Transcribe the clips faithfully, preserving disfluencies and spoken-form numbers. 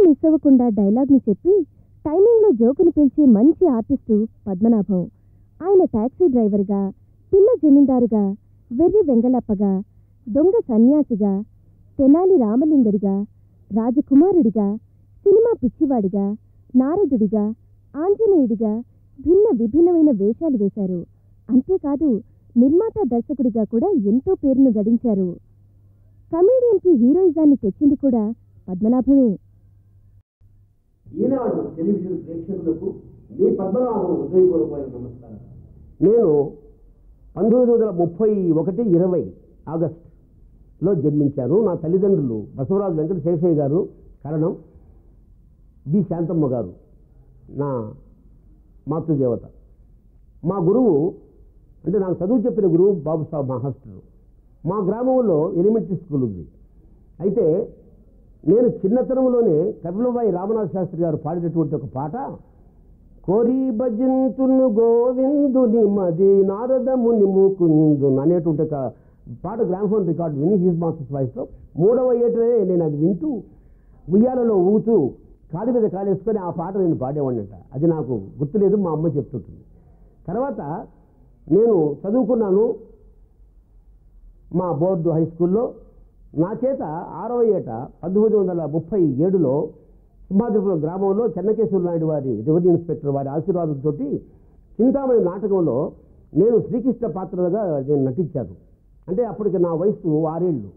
Miss అవ్వకుండా డైలాగ్ని చెప్పి టైమింగ్లో జోకుని పిలిచే మంచి ఆర్టిస్టు పద్మనాభం. ఆయన టాక్సీ డ్రైవర్గా, పిల్ల జమీందారుగా, వెర్రి వెంగళప్పగా, దొంగ సన్యాసిగా, తెనాలి రామలింగడిగా, రాజకుమారుడిగా, సినిమా పిచ్చివాడిగా, నారదుడిగా, ఆంజనేయుడిగా భిన్న విభిన్నమైన వేషాలు వేశారు. అంతేకాదు నిర్మాత దర్శకుడిగా కూడా ఎంతో పేరును గడించారు. కమేడియన్కి హీరోయిజాన్ని తెచ్చింది కూడా పద్మనాభమే. ఈనాడు టెలివిజన్ ప్రేక్షకులకు మీ పద్మనాభం హృదయపూర్వకమైన నమస్కారం. నేను పంతొమ్మిది వందల ముప్పై ఒకటి ఇరవై ఆగస్టులో జన్మించాను. నా తల్లిదండ్రులు బసవరాజు వెంకట శేషయ్య గారు కారణం, బి శాంతమ్మ గారు నా మాతృదేవత. మా గురువు అంటే నాకు చదువు చెప్పిన గురువు బాబుసాబ్ మాస్టర్. మా గ్రామంలో ఎలిమెంటరీ స్కూల్ ఉంది. అయితే నేను చిన్నతనంలోనే కపిలవాయి రామనాథ శాస్త్రి గారు పాడినటువంటి ఒక పాట, కోరి భజంతును గోవిందుని మది నారదముని ముకుందు అనేటువంటి ఒక పాట గ్రామఫోన్ రికార్డు విని హీజ్ మాస్టర్స్ వాయిస్లో మూడవ ఏటనే నేను అది వింటూ ఉయ్యాలలో ఊగుతూ కాలు మీద కాలేసుకొని ఆ పాట నేను పాడేవాడినట. అది నాకు గుర్తులేదు, మా అమ్మ చెప్తుంటుంది. తర్వాత నేను చదువుకున్నాను మా బోర్డు హై స్కూల్లో. నా చేత ఆరవ ఏట పంతొమ్మిది వందల ముప్పై ఏడులో సింహాద్రిపురం గ్రామంలో చెన్నకేశ్వర నాయుడు వారి రెవెన్యూ ఇన్స్పెక్టర్ వారి ఆశీర్వాదంతో చింతామణి నాటకంలో నేను శ్రీకృష్ణ పాత్రగా నేను నటించాను. అంటే అప్పటికి నా వయసు ఆరేళ్ళు.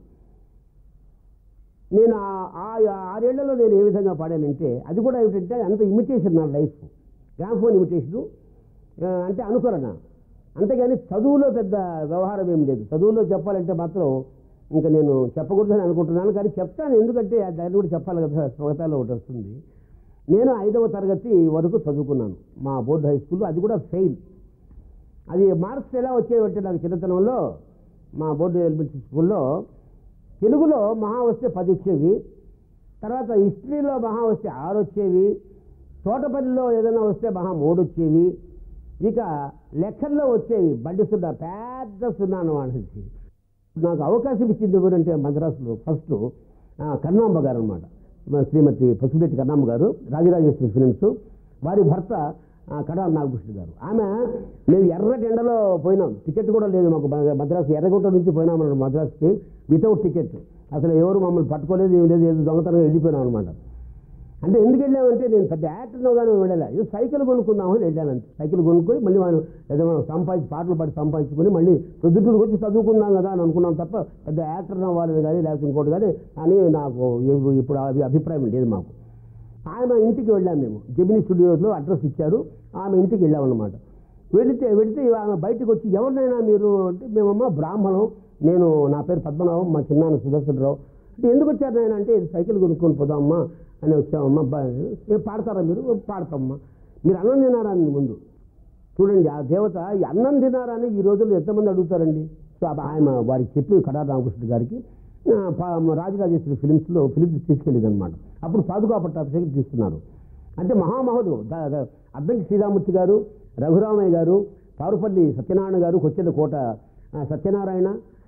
నేను ఆ ఆరేళ్లలో నేను ఏ విధంగా పాడానంటే అది కూడా ఏమిటంటే అంత ఇమిటేషన్ నా లైఫ్, గ్రామ్ఫోన్ ఇమిటేషను అంటే అనుకరణ. అంతేగాని చదువులో పెద్ద వ్యవహారం ఏం లేదు. చదువులో చెప్పాలంటే మాత్రం ఇంకా నేను చెప్పకూడదని అనుకుంటున్నాను, కానీ చెప్తాను. ఎందుకంటే దాన్ని కూడా చెప్పాలి కదా, స్వగతాలో ఒకటి వస్తుంది. నేను ఐదవ తరగతి వరకు చదువుకున్నాను మా బోర్డు హై స్కూల్లో. అది కూడా ఫెయిల్. అది మార్క్స్ ఎలా వచ్చేవంటే నాకు చిన్నతనంలో మా బోర్డు ఎలిమెంటరీ స్కూల్లో తెలుగులో మహా వస్తే పది వచ్చేవి, తర్వాత హిస్టరీలో మహా వస్తే ఆరు వచ్చేవి, తోటపల్లిలో ఏదైనా వస్తే మహా మూడు వచ్చేవి, ఇక లెక్కల్లో వచ్చేవి బండి సున్నా, పెద్ద సున్నా అన్నమాట. నాకు అవకాశం ఇచ్చింది ఎవరంటే మద్రాసులో ఫస్ట్ కన్నాంబ గారు అనమాట, శ్రీమతి పసుపెట్టి కన్నాంబ గారు, రాజరాజేశ్వరి ఫిలిమ్స్, వారి భర్త కడాల నాగభూషణ్ గారు. ఆమె మేము ఎర్రటి ఎండలో పోయినాం, టికెట్ కూడా లేదు మాకు. మద్రాసు ఎర్రగుంట నుంచి పోయినామన్నాడు మద్రాసుకి వితౌట్ టికెట్. అసలు ఎవరు మమ్మల్ని పట్టుకోలేదు, ఏం లేదు, ఏదో దొంగతనంగా వెళ్ళిపోయినాం అనమాట. అంటే ఎందుకు వెళ్ళామంటే నేను పెద్ద యాక్టర్లో కానీ వెళ్ళాలి, ఏదో సైకిల్ కొనుక్కుందామని వెళ్ళానంటే. సైకిల్ కొనుక్కొని మళ్ళీ మనం ఏదో మనం సంపాదించి పాటలు పాడి సంపాదించుకొని మళ్ళీ ప్రొద్దుటూరుకు వచ్చి చదువుకున్నాం కదా అని అనుకున్నాం తప్ప పెద్ద యాక్టర్ అవ్వాలని కానీ లేకపోతే ఇంకోటి కానీ అని నాకు ఇప్పుడు అభిప్రాయం లేదు మాకు. ఆమె ఇంటికి వెళ్ళాం మేము, జెమినీ స్టూడియోస్లో అడ్రస్ ఇచ్చారు, ఆమె ఇంటికి వెళ్ళామన్నమాట. వెళితే వెళితే ఆమె బయటకు వచ్చి ఎవరినైనా మీరు అంటే మేమమ్మ బ్రాహ్మణం, నేను నా పేరు పద్మనాభం, మా చిన్నాన్న సుదర్శనరావు. అంటే ఎందుకు వచ్చారు నాయన అంటే సైకిల్ కొనుక్కొని పోదామమ్మా అని వచ్చామమ్మా. పాడతారా మీరు? పాడతామమ్మా. మీరు అన్నం తినారా అని ముందు చూడండి, ఆ దేవత ఈ అన్నం తినారా అని ఈ రోజుల్లో ఎంతమంది అడుగుతారండి. సో ఆయన వారికి చెప్పి కడాల రామకృష్ణ గారికి రాజరాజేశ్వరి ఫిలిమ్స్లో ఫిలిమ్స్ తీసుకెళ్ళేది అనమాట. అప్పుడు పాదుకా పట్టాభిషేకం తీస్తున్నారు. అంటే మహామహుడు అద్దంకి శ్రీరామూర్తి గారు, రఘురామయ్య గారు, పారుపల్లి సత్యనారాయణ గారు, కొచ్చెల కోట సత్యనారాయణ,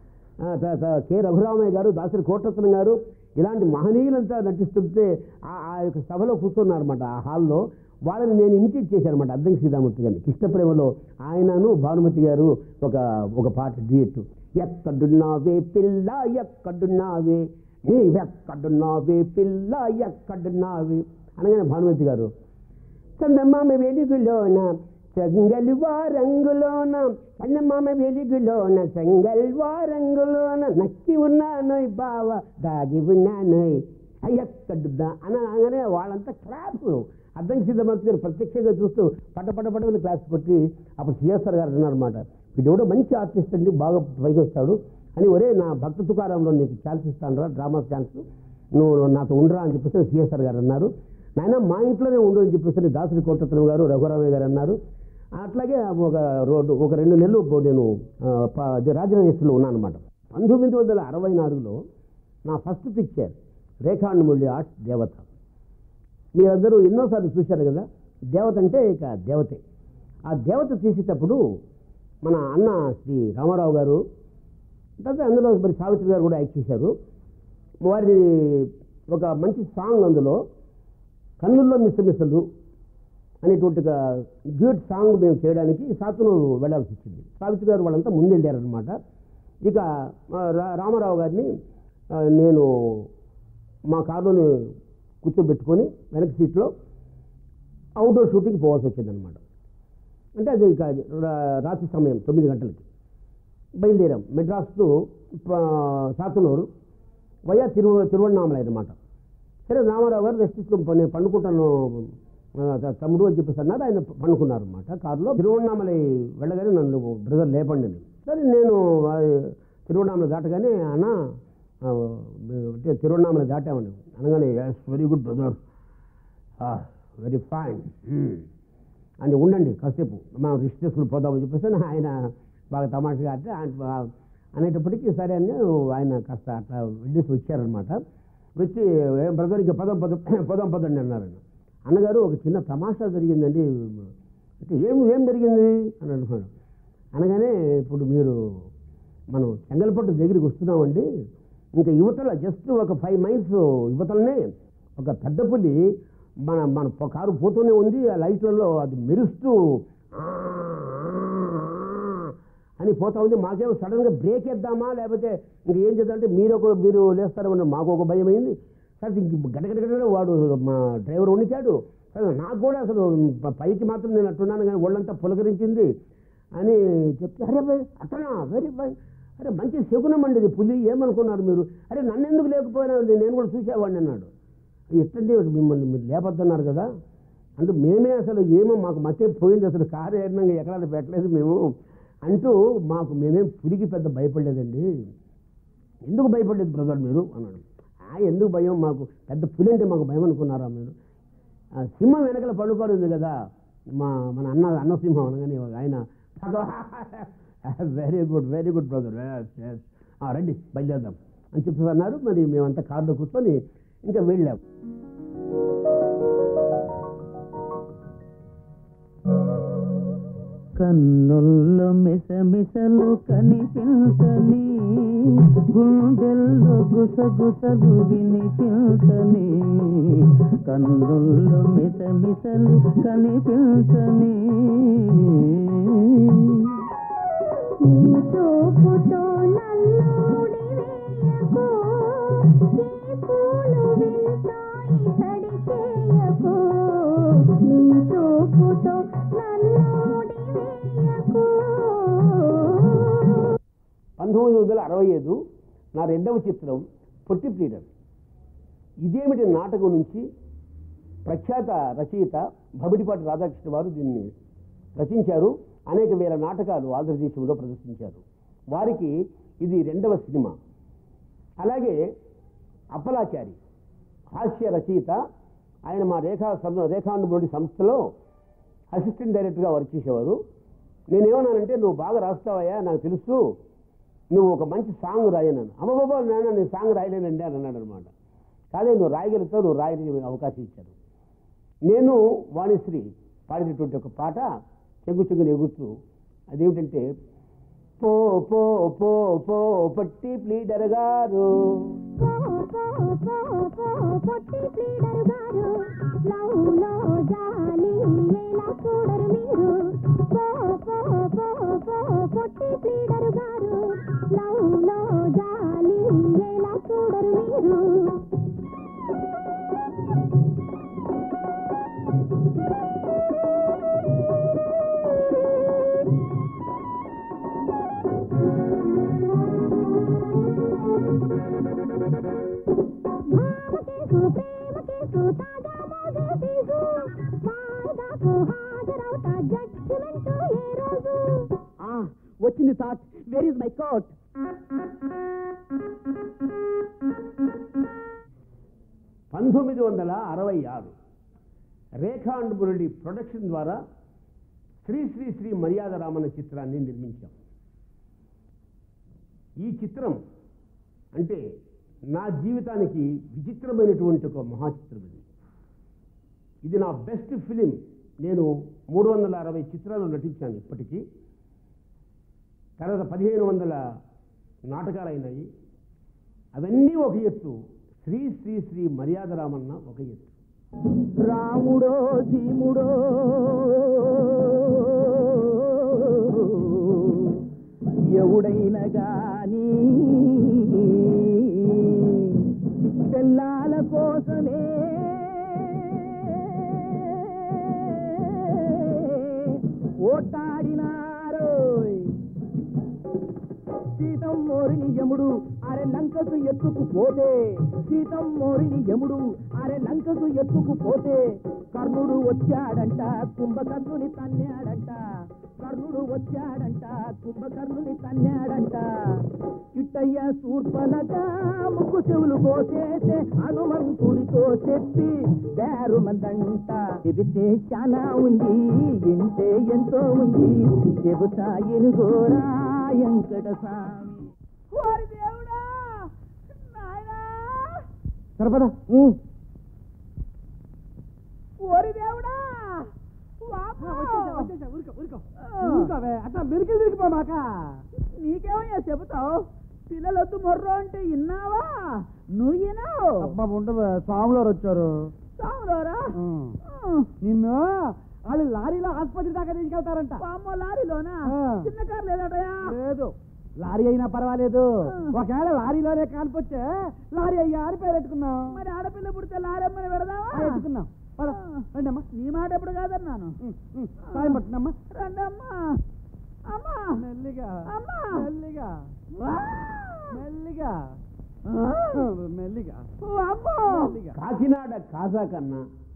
కె రఘురామయ్య గారు, దాసరి కోటరత్నం గారు, ఇలాంటి మహనీయులంతా నటిస్తుంటే ఆ యొక్క సభలో కూర్చున్నారన్నమాట ఆ హాల్లో. వాళ్ళని నేను ఇమిటేట్ చేశాను అనమాట అద్దంకి శ్రీరామూర్తి గారిని. కృష్ణప్రేమలో ఆయనను భానుమతి గారు ఒక ఒక పాట డ్యూయట్. ఎక్కడున్నావే పిల్ల ఎక్కడున్నావే, నీవెక్కడున్నావే పిల్ల ఎక్కడున్నావే అనగానే భానుమతి గారు చందమామ వెలుగులోన చెంగల్వా రంగులోన, చందమామ వెలుగులోన చెంగల్వా రంగులోన, నక్కి ఉన్నానోయ్ బావ దాగి ఉన్నానోయ్ ఎక్కడున్నా అనగానే వాళ్ళంతా క్లాస్. అద్దంకి శ్రీరామూర్తి గారు ప్రత్యక్షంగా చూస్తూ పట పట పటమని క్లాస్ కొట్టి అప్పుడు సిఎస్ఆర్ గారు అన్నారన్నమాట, వీడు ఎవడో మంచి ఆర్టిస్ట్ అండి, బాగా పైకి వస్తాడు అని. ఒరే నా భక్త తుకారంలో నీకు ఛాన్స్ ఇస్తాను రా, డ్రామా ఛాన్స్, నువ్వు నాతో ఉండరా అని చెప్పేసి సిఎస్ఆర్ గారు అన్నారు. నాయన మా ఇంట్లోనే ఉండు అని చెప్పేసి దాసరి కోటరత్నం గారు, రఘురామయ్య గారు అన్నారు. అట్లాగే ఒక రోడ్డు ఒక రెండు నెలలు నేను రాజరాజేశ్వరిలో ఉన్నాను అనమాట. పంతొమ్మిది వందల అరవై నాలుగులో నా ఫస్ట్ పిక్చర్ రేఖాండమురళి ఆర్ట్స్ దేవత. మీరందరూ ఎన్నోసార్లు చూశారు కదా. దేవత అంటే ఇక దేవతే. ఆ దేవత తీసేటప్పుడు మన అన్న శ్రీ రామారావు గారు, తర్వాత అందులో మరి సావిత్రి గారు కూడా యాక్ట్ చేశారు. వారి ఒక మంచి సాంగ్ అందులో కన్నుల్లో మిసమిసలు అనేటువంటి డ్యూట్ సాంగ్ మేము చేయడానికి సాతునూరు వెళ్ళాల్సి వచ్చింది. సావిత్రి గారు వాళ్ళంతా ముందెళ్ళారనమాట. ఇక రామారావు గారిని నేను మా కారులోని కూర్చోబెట్టుకొని వెనక సీట్లో అవుట్డోర్ షూటింగ్ పోవాల్సి వచ్చిందనమాట. అంటే అది ఇక రాత్రి సమయం తొమ్మిది గంటలకి బయలుదేరాం. మెడ్రాస్ టు సాతునూరు వయా తిరు తిరువణామలై అనమాట. సరే రామారావు గారు రెస్ట్ తీసుకొని నేను పండుకుంటాను తమ్ముడు అని చెప్పేసి అన్నారు. ఆయన పండుకున్నారు అనమాట కారులో. తిరువణామలై వెళ్ళగానే నన్ను బ్రదర్ లేపండి. సరే నేను తిరువణామలై దాటగానే అన్న అంటే తిరువణామలై దాటామని అనగానే very good brother, very fine అని ఉండండి కాసేపు మనం రిస్ట్ చేసుకుని పోదామని చెప్పేసి ఆయన బాగా తమాషగా అంటే అనేటప్పటికీ సరే అని ఆయన కాస్త అట్లా వెళ్ళేసి వచ్చారనమాట. వచ్చి బ్రదర్ ఇంకా పదం పదం పదం పదండి అన్నారన్న. అన్నగారు ఒక చిన్న తమాషా జరిగిందండి అంటే ఏం ఏం జరిగింది అని అంటున్నాడు. అనగానే ఇప్పుడు మీరు మనం చెంగల్పట్టు దగ్గరికి వస్తున్నామండి, ఇంకా యువతల జస్ట్ ఒక ఫైవ్ మైల్స్ యువతలనే ఒక పెద్ద పులి మన మన కారు పోతూనే ఉంది. ఆ లైట్లలో అది మెరుస్తూ అని పోతా ఉంది. మాకేమో సడన్గా బ్రేక్ వేద్దామా లేకపోతే ఇంక ఏం చేద్దామంటే మీరు ఒక మీరు లేస్తారని మాకు ఒక భయం అయింది. సరే ఇంక గడగడగడ వాడు మా డ్రైవర్ వణికాడు. సరే నాకు కూడా అసలు పైకి మాత్రం నేను అట్టున్నాను కానీ ఒళ్ళంతా పులకరించింది అని చెప్తే అరే భయ్ అట్టనా వెరీ ఫైన్, అరే మంచి శకునం అండి ఇది పులి, ఏమనుకున్నారు మీరు, అరే నన్ను ఎందుకు లేకపోయినా నేను కూడా చూసేవాడిని అన్నాడు. ఎట్టండి మిమ్మల్ని మీరు లేపొద్దన్నారు కదా అంటే మేమే అసలు ఏమో మాకు మధ్య పోయింది, అసలు కారు ఏడంగా ఎక్కడ పెట్టలేదు మేము అంటూ మాకు మేమేం పులికి పెద్ద భయపడలేదండి. ఎందుకు భయపడలేదు బ్రదర్ మీరు అన్నాడు. ఎందుకు భయం, మాకు పెద్ద పులి అంటే మాకు భయం అనుకున్నారా మీరు, సింహం వెనకల పడుకోరు ఉంది కదా మా మన అన్న అన్నసింహం అనగానే ఆయన very good very good brother రండి బయలుదేరదాం అని చెప్పి అన్నారు. మరి మేమంతా కారులో కూర్చొని ఇంకా వెళ్ళాం. కన్నుల్లో మిసమిసలు కనిపించని, గుండెల్లో గుసగుసలు వినిపించని, కన్నుల్లో మిసమిసలు కనిపించని, నీ చూపుతో నన్నుడివేయకు, ఈ పూలు వింతాయి తడి చేయకు, నీ చూపుతో నన్నుడివేయకు. పంతొమ్మిది వందల అరవై ఐదు నా రెండవ చిత్రం పొట్టి ప్లీడర్. ఇదేమిటి నాటకం నుంచి ప్రఖ్యాత రచయిత భమిడిపాటి రాధాకృష్ణ వారు దీన్ని రచించారు. అనేక వేల నాటకాలు ఆంధ్రదేశంలో ప్రదర్శించారు. వారికి ఇది రెండవ సినిమా. అలాగే అప్పలాచారి హాస్య రచయిత, ఆయన మా రేఖా రేఖాండుడి సంస్థలో అసిస్టెంట్ డైరెక్టర్గా వర్క్ చేసేవారు. నేనేమన్నానంటే నువ్వు బాగా రాస్తావయ్యా నాకు తెలుసు, నువ్వు ఒక మంచి సాంగ్ రాయన్నాను. అమ్మబాబా నాన్న నేను సాంగ్ రాయలేనండి అని అన్నాడు అనమాట. కాదే నువ్వు రాయగలుగుతావు, నువ్వు రాయని అవకాశం ఇచ్చారు. నేను వాణిశ్రీ పాడినటువంటి ఒక పాట చెంగు చెంగుని ఎగురుతూ, అదేమిటంటే పో పో పో పో పొట్టి ప్లీడర్ గారు, పొట్టి ప్లీడర్ గారు, లవ్లో జాలి ఎలా చూడరు మీరు, పో పో పో పో పొట్టి ప్లీడర్ గారు, లవ్లో జాలి ఎలా చూడరు మీరు. వచ్చింది thought, where is my coat. పంతొమ్మిది వందల అరవై ఆరు రేఖా అండ్ మురళి ప్రొడక్షన్ ద్వారా శ్రీ శ్రీ శ్రీ మర్యాద రామన్న చిత్రాన్ని నిర్మించాం. ఈ చిత్రం అంటే నా జీవితానికి విచిత్రమైనటువంటి ఒక మహాచిత్రం ఇది. ఇది నా బెస్ట్ ఫిలిం. నేను మూడు వందల అరవై చిత్రాలు నటించాను ఇప్పటికీ. తర్వాత పదిహేను వందల నాటకాలు అయినాయి. అవన్నీ ఒక ఎత్తు, శ్రీ శ్రీ శ్రీ మర్యాద రామన్న ఒక ఎత్తు. రాముడో భీముడో ఎవడైనా గాని పిల్లాల కోసమే ఓటాడినారో సీతం మోరిని యముడు అరే లంకకు ఎత్తుకుపోతే సీతం మోరిని యముడు అరే లంకకు ఎత్తుకుపోతే కర్ణుడు వచ్చాడంట కుంభకర్ణుని తన్నాడంట కర్ణుడు వచ్చాడంట కుంభకర్ణుని తన్నాడంట కిట్టయ్య శూర్పణఖ ముక్కు చెవులు కోసేసే హనుమంతుడితో చెప్పి బేరు మందంట చెబితే చాలా ఉంది ఇంటే ఎంతో ఉంది చెబుతా ఎనుగోరా వెంకట స్వామి. ఓరి దేవుడా నాయనా సరిపదా ఓరి దేవుడా అట్లా మెరికి తిరిగిపోమాక నీకేమయ్యా చెబుతావు పిల్లలొద్దు మొర్రో అంటే విన్నావా నువ్వు వినావు అబ్బా ఉండదు స్వాములారు వచ్చారు సాములోరా నిన్ను వాళ్ళు లారీలో ఆసుపత్రి దాకా తీసుకెళ్తారంట పామో లారీలోనా చిన్న కారు లేదటయా లేదు లారీ అయినా పర్వాలేదు ఒకవేళ లారీలోనే కాల్పొచ్చే లారీ అయ్యా అని పేరు పెట్టుకున్నాం మరి ఆడపిల్ల పుడితే లారమ్మని పెడదావా పెట్టుకున్నాం రండమ్మా నీ మాట ఎప్పుడు కాదన్నాను సాయం పట్టునమ్మా రండమ్మా అమ్మా మెల్లిగా అమ్మా మెల్లిగా మెల్లిగా మెల్లిగా కాకినాడ కాజా కన్నా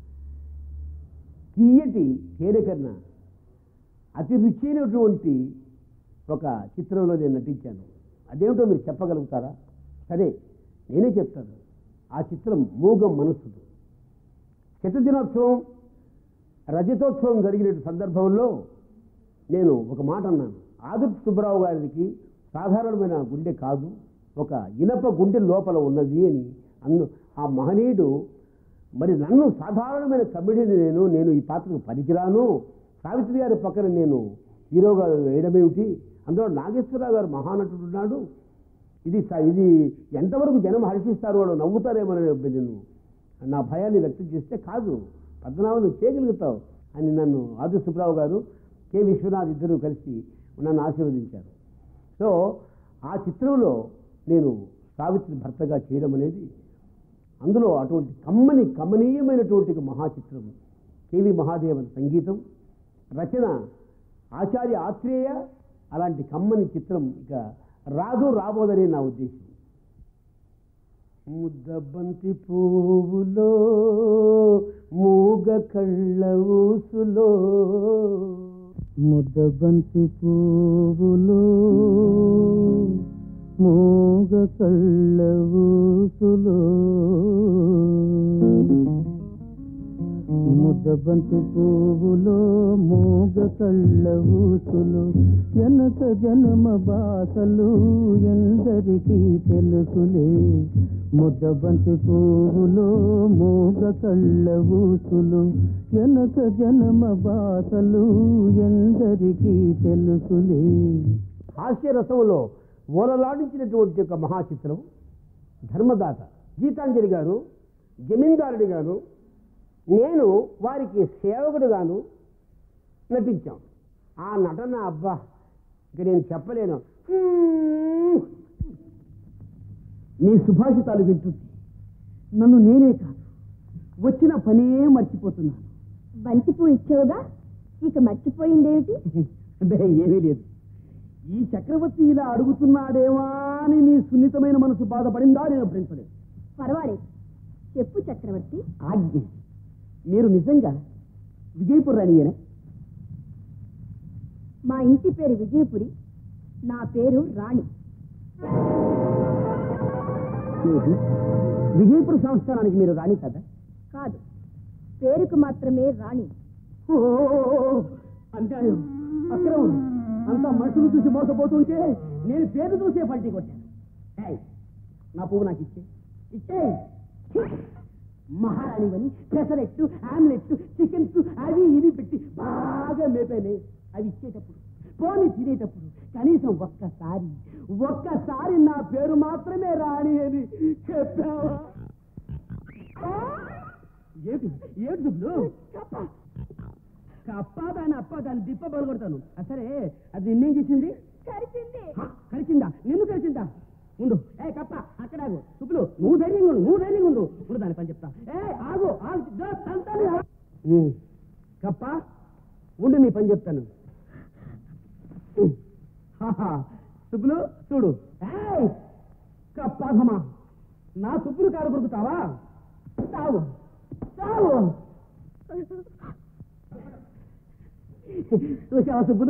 తీయటి తేనె కన్నా అతి రుచైనటువంటి ఒక చిత్రంలో నేను నటించాను. అదేమిటో మీరు చెప్పగలుగుతారా? సరే నేనే చెప్తాను. ఆ చిత్రం మూగం మనస్సుడు. శతదినోత్సవం రజతోత్సవం జరిగిన సందర్భంలో నేను ఒక మాట అన్నాను. ఆదుర్తి సుబ్బారావు గారికి సాధారణమైన గుండె కాదు, ఒక ఇనప గుండె లోపల ఉన్నది అని అన్ను. ఆ మహనీయుడు మరి నన్ను సాధారణమైన కమెడీని నేను నేను ఈ పాత్రకు పనికిరాను, సావిత్రి గారి పక్కన నేను హీరోగా వేయడమేమిటి, అందులో నాగేశ్వరరావు గారు మహానటుడు ఉన్నాడు, ఇది ఇది ఎంతవరకు జనం హర్షిస్తారు, వాళ్ళు నవ్వుతారేమని నేను నా భయాన్ని వ్యక్తం చేస్తే, కాదు పద్మనాభం నువ్వు చేయగలుగుతావు అని నన్ను ఆదుర్తి సుబ్బారావు గారు, కె విశ్వనాథ్ ఇద్దరు కలిసి నన్ను ఆశీర్వదించారు. సో ఆ చిత్రంలో నేను సావిత్రి భర్తగా చేయడం అనేది, అందులో అటువంటి కమ్మని కమనీయమైనటువంటి మహాచిత్రం. కేవి మహాదేవన్ సంగీతం, రచన ఆచార్య ఆత్రేయ. అలాంటి కమ్మని చిత్రం ఇక రాదు రాబోదని నా ఉద్దేశం. ముద్దబంతి పువ్వులో మూగ కళ్ళ ఊసులో, ముద్దబంతి పువ్వులో మూగ కళ్ళ ఊసులో, ముద్దబంతి పువ్వులో మూగ కళ్ళ ఊసులు, వెనక జన్మ బాసలు ఎందరికీ తెలుసులే. ముద్దబంతి పువ్వులో మూగ కళ్ళ ఊసులు, వెనక జన్మ బాసలు ఎందరికీ తెలుసులే. హాస్యరసంలో ఓలలాడించినటువంటి ఒక మహాచిత్రం ధర్మదాత. గీతాంజలి గారు జమీందారుడి గారు, నేను వారికి సేవకుడుగాను నటించాం. ఆ నటన అబ్బా ఇక నేను చెప్పలేను. మీ సుభాషితాలు వింటుంది నన్ను నేనే కాదు వచ్చిన పనే మర్చిపోతున్నాను. బంతిపూ ఇచ్చావుగా, ఇక మర్చిపోయిందేమిటి? ఏమీ లేదు. ఈ చక్రవర్తి ఇలా అడుగుతున్నాడేమా అని మీ సున్నితమైన మనసు బాధపడిందా? నేను భరించలేదు. పర్వాలేదు, చెప్పు చక్రవర్తి. ఆజ్ఞ. మీరు నిజంగా విజయపుర రాణియేనా? మా ఇంటి పేరు విజయపురి, నా పేరు రాణి. విజయపుర సంస్థానానికి మీరు రాణి కదా? కాదు, పేరుకు మాత్రమే రాణి. అన్యాయం, అక్రమం. అంతా మనుషులు చూసి మోసపోతుంటే నేను పేరు చూసే పల్టీ కొట్టాను. నా పువ్వు నాకు ఇచ్చే ఇచ్చే మహారాణివని పెసరెట్టు, ఆమ్లెట్, చికెన్స్ అవి ఇవి పెట్టి బాగా మేపానే. అవి ఇచ్చేటప్పుడు పోని తినేటప్పుడు కనీసం ఒక్కసారి ఒక్కసారి నా పేరు మాత్రమే రాణి అని చెప్పావా? ఏమిటి ఏమిటి సుబ్బులు అప్ప దాని అప్ప దాన్ని దిప్ప పగలగొడతాను సరే అది నిన్నేం చేసింది కరిచింది కరిచిందా నిన్ను కరిచిందా ఉండు ఏ కప్ప అక్కడ ఆగు సుబ్బులు నువ్వు ధైర్యంగా ఉండు నువ్వు ధైర్యంగా ఉండు ఉండు దాని పని చెప్తా ఏ ఆగు ఆగు దో, తంతాను. ఉమ్, కప్ప ఉండు నీ పని చెప్తాను హాహా, సుబ్బులు చూడు ఏయ్ కప్పాఘమా నా సుబ్బులు కారు కొరుకుతావా చావు చావు చూసావా సుబ్బులు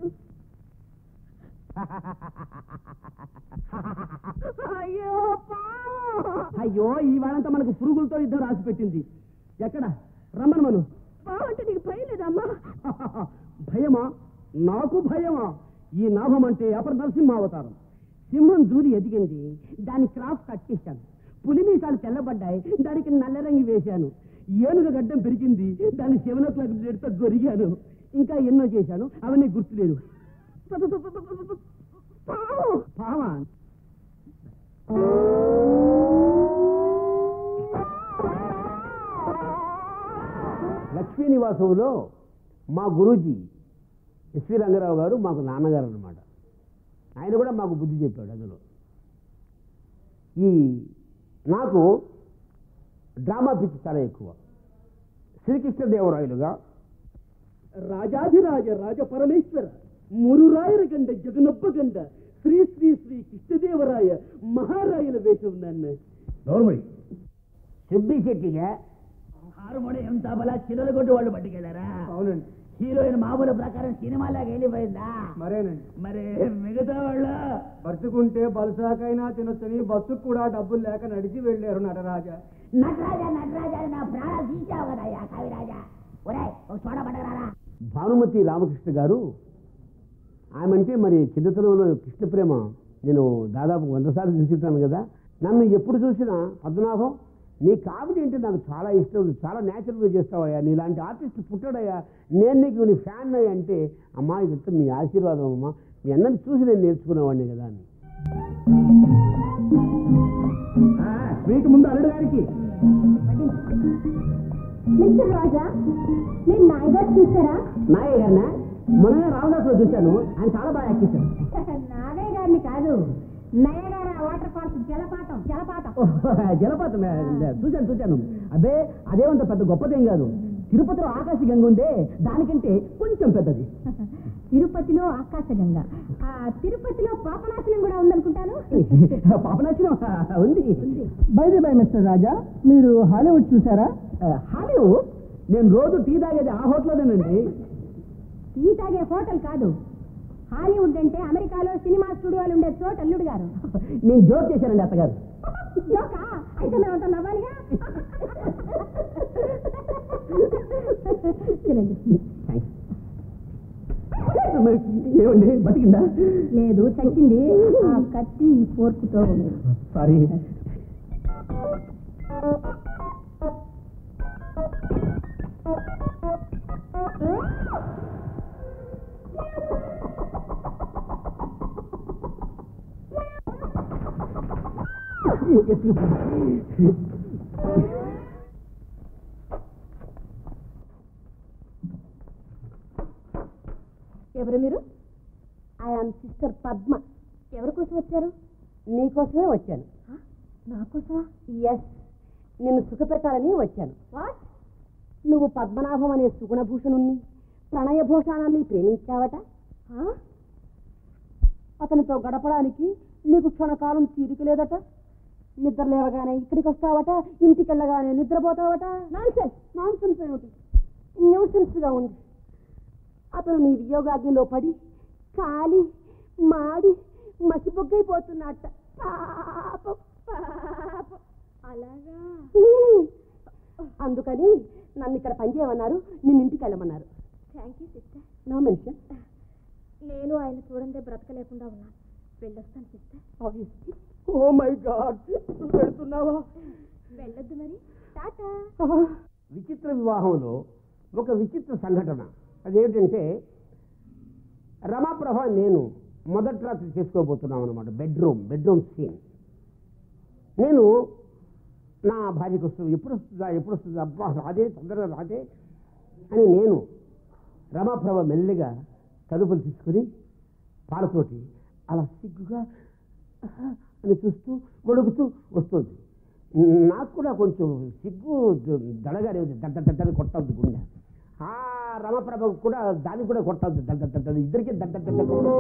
అయ్యో అయ్యో ఈ వారంతా మనకు పురుగులతో యుద్ధం రాసి పెట్టింది ఎక్కడ రమ్మను మను బాగుంటే నీకు భయం లేదమ్మా భయమా నాకు భయమా ఈ నాభం అంటే అపర నరసింహావతారం సింహం దూరి ఎదిగింది దాని క్రాఫ్ కట్ చేశాను పులి మీసాలు తెల్లబడ్డాయి దానికి నల్ల రంగు వేశాను ఏనుగ గడ్డం పెరిగింది దాన్ని సెవెన్ ఓ క్లాక్ బ్లేడ్తో గొరిగాను ఇంకా ఎన్నో చేశాను అవన్నీ గుర్తులేదు పావా లక్ష్మీ నివాసంలో మా గురూజీ ఎస్వి రంగారావు గారు మాకు నాన్నగారు అన్నమాట. ఆయన కూడా మాకు బుద్ధి చెప్పాడు అందులో. ఈ నాకు డ్రామా పిచ్చి చాలా ఎక్కువ. శ్రీకృష్ణదేవరాయలుగా రాజాధిరాజ రాజ పరమేశ్వర మురురాయర గండ జగనొప్ప గండ శ్రీ శ్రీ శ్రీ కృష్ణదేవరాయ మహారాయల వేషం నన్ను గౌరవై సిబ్బి శెట్టిగా హార్మోని ఎంత బలా చిల్లలు కొట్టి వాళ్ళు పట్టుకెళ్ళారా? అవునండి. హీరోయిన్ మామూలు ప్రకారం సినిమాలాగా వెళ్ళిపోయిందా? మరేనండి. మరి మిగతా వాళ్ళు బతుకుంటే బలుసాకైనా తినొచ్చని బస్సుకు కూడా డబ్బులు లేక నడిచి వెళ్ళారు నటరాజా. నటరాజా నటరాజా నా ప్రాణాలు తీసావు కదయ్యా కవిరాజా. ఒరే ఒక చోట పట్టరారా. భానుమతి రామకృష్ణ గారు ఆమె అంటే మరి చిన్నతనంలో కృష్ణ ప్రేమ నేను దాదాపు వంద సార్లు చూసుంటాను కదా. నన్ను ఎప్పుడు చూసినా పద్మనాభం నీ కామెడీ అంటే నాకు చాలా ఇష్టం, చాలా న్యాచురల్గా చేస్తావయ్యా, నీలాంటి ఆర్టిస్ట్ పుట్టాడయ్యా, నేను నీకు నీ ఫ్యాన్ అయ్యా అంటే అమ్మా ఇదంతా మీ ఆశీర్వాదం అమ్మా, మీ అందరిని చూసి నేను నేర్చుకునేవాడిని కదా అని. వీటి ముందు అల్లుడు గారికి మిస్టర్ రాజా మీరు నాయగారు చూసారా? నాయ గారినా మొన్న రామదాసులో చూశాను, ఆయన చాలా బాగా యాక్ట్ చేశారు. నాగయ్య గారిని కాదు, నయగార వాటర్ ఫాల్స్ జలపాతం జలపాతం జలపాతం చూశాను చూశాను అబ్బే అదేమంత పెద్ద గొప్పదేం కాదు. తిరుపతిలో ఆకాశ గంగ ఉందే దానికంటే కొంచెం పెద్దది. తిరుపతిలో ఆకాశగంగ, ఆ తిరుపతిలో పాపనాశనం కూడా ఉందనుకుంటాను. పాపనాశనం ఉంది. By the by mister Raja, మీరు హాలీవుడ్ చూసారా? హాలీవుడ్ నేను రోజు టీ తాగేది ఆ హోటల్లోనేనండి. టీ తాగే హోటల్ కాదు, హాలీవుడ్ అంటే అమెరికాలో సినిమా స్టూడియోలు ఉండే చోట అల్లుడు గారు. నేను జోక్ చేశానండి అత్తగారు. జోకా? అయితే మేమంతా నవ్వాలిగా. తినండి. ఏమండి బతికిందా? లేదు చచ్చింది. ఆ కత్తి ఈ ఫోర్కుతో ఉంది. సారీ. ఎవరు మీరు? I am sister Padma. ఎవరి కోసం వచ్చారు? నీకోసమే వచ్చాను. నా కోసమా? ఎస్, నిన్ను సుఖపెట్టాలని వచ్చాను. వాట్? నువ్వు పద్మనాభం అనే సుగుణభూషణుణ్ణి ప్రణయభూషణాన్ని ప్రేమించావట. అతనితో గడపడానికి నీకు క్షణకాలం తీరిక లేదట. నిద్ర లేవగానే ఇక్కడికి వస్తావట, ఇంటికి వెళ్ళగానే నిద్రపోతావట. నాన్సెన్స్. నాన్సెన్స్ ఏమిటి? న్యూసెన్స్గా ఉంది. అతను నీ వియోగాగ్నిలో పడి కాలి మాడి మసిబొగ్గైపోతున్నట్ట. పాపం పాపం. అలాగా? అందుకని నన్ను ఇక్కడ పనిచేయమన్నారు, నిన్ను ఇంటికి వెళ్ళమన్నారు. Thank you sister. No mention. నేను ఆయన చూడందే బ్రతకలేకుండా ఉన్నాను. వెళ్ళొస్తాను సిస్టర్. ఓ మై గాడ్, పెడుతున్నావా? వెళ్ళొద్దు మరి. టాటా. విచిత్ర వివాహంలో ఒక విచిత్ర సంఘటన. అదేమిటంటే రమాప్రభ నేను మొదటి రాత్రి చేసుకోబోతున్నాం అనమాట. Bedroom bedroom scene. నేను నా భార్యకు వస్తుంది, ఎప్పుడు వస్తుందా ఎప్పుడు వస్తుందా, అబ్బా రాదే తొందరగా రాదే అని నేను రమాప్రభ మెల్లిగా తలుపులు తీసుకుని పాలతోటి అలా సిగ్గుగా అని చూస్తూ గొడుగుతూ వస్తుంది. నాకు కూడా కొంచెం సిగ్గు దడగానే ఉంది, దడ్డ దడ్డని కొట్టద్దు గుండె. ఆ రమప్రభకు కూడా దానికి కూడా కొట్టద్దు, దడ్డ దడ్డ ఇద్దరికి దడ్డ దడ్డ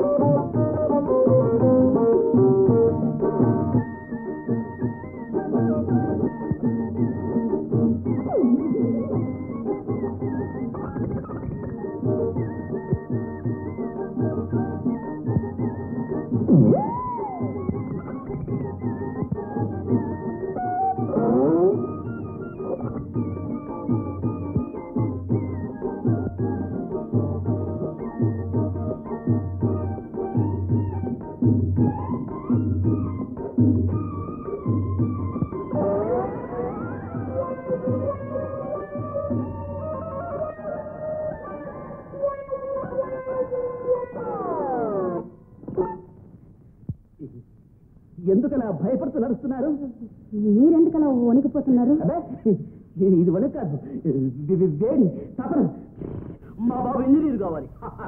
ఎందుకలా భయపడుతూ నడుస్తున్నారు? మీరెందుకలా వణికిపోతున్నారు? ఇది వణికి కాదు, వేడి తపన. మా బాబు ఇంజనీర్ కావాలి.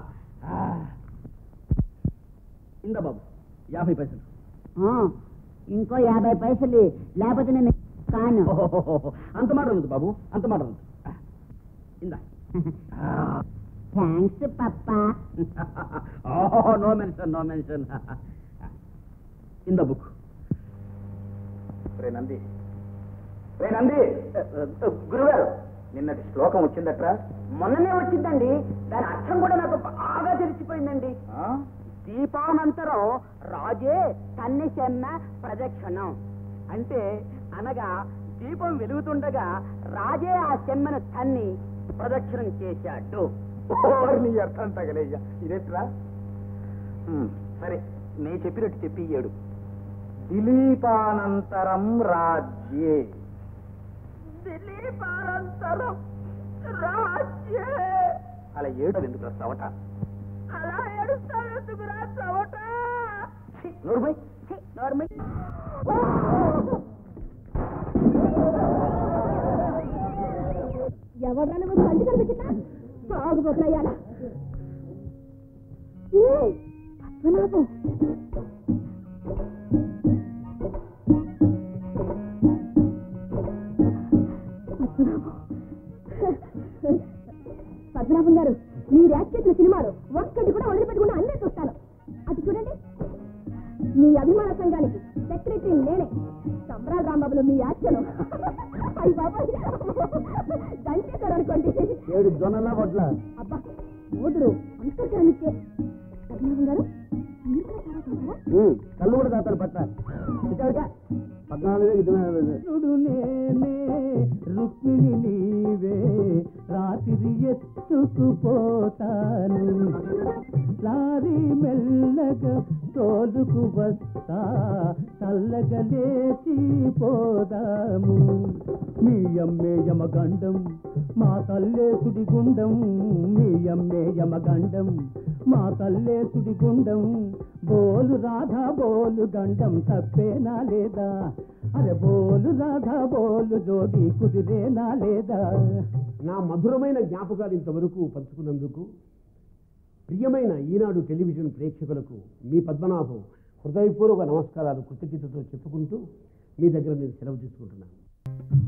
ఇందా బాబు యాభై పైసలు. ఇంకో యాభై పైసలు లేకపోతే నేను కాను. అంత మాట ఉంది బాబు, అంత మాట ఉంది. ఇందా. Thanks papa. No mention, no mention. ఇంద బుక్. రే నంది, రే నంది, గురుగారు నిన్నటి శ్లోకం వచ్చిందట్రా? మొన్ననే వచ్చిందండి, దాని అర్థం కూడా నాకు బాగా తెలిసిపోయిందండి. దీపానంతరం రాజే తన్ని చెన్న ప్రదక్షిణం అంటే, అనగా దీపం వెలుగుతుండగా రాజే ఆ చెమ్మను తన్ని ప్రదక్షిణం చేశాడు. నీ అర్థం తగలేయ్యా, ఇదేట్రా? సరే, నీ చెప్పినట్టు చెప్పి ఏడు. దిలీపానంతరం రాజ్యే. దిలీపానంతరం రాజ్యే. అలా ఏడు ఎందుకు చవట? అలా ఏడుస్తావు ఎందుకురా చవట? నోర్మై నోర్మై. ఎవడ్రా నువ్వు కంటి కనిపించా తాగుబోతున్నాయాలా? పద్మనాభం, పద్మనాభం గారు, మీరు యాక్ట్ చేసిన సినిమాలు ఒక్కటి కూడా వదిలిపెట్టకుండా అన్నీ చూస్తాను. అది చూడండి, మీ అభిమాన సంఘానికి సెక్రటరీ నేనే. సంబరాల రాంబాబులో మీ యాక్షన్ అయ్యి బాబాయ్ దంచేశారు అనుకోండి. ఏడు జొన్నలా వడ్ల. అబ్బా ఓదురు అంతర్జానికే. పద్మనాభం గారు, మీరు కూడా చాలా చూసారా? కళ్ళు కూడా దాతారు పట్ల. పద్నాలుగు రుక్మిణి నీవే, రాత్రి ఎత్తుకుపోతాను, లారీ మెల్లగా తోలుకు వస్తా, చల్లగా లేచి పోదాము. మీ అమ్మే యమగండం, మా తల్లే సుడిగుండం. మీ అమ్మే యమగండం, మా తల్లే సుడిగుండం. బోలు రాధా బోలు గండం, తప్పేనా లేదా? అరే బోలు రాధా బోలు జోడి కుదిరేనా లేదా? నా మధురమైన జ్ఞాపకాలు ఇంతవరకు పంచుకున్నందుకు ప్రియమైన ఈనాడు టెలివిజన్ ప్రేక్షకులకు మీ పద్మనాభం హృదయపూర్వక నమస్కారాలు కృతజ్ఞతతో చెప్పుకుంటూ మీ దగ్గర నేను సెలవు తీసుకుంటున్నాను.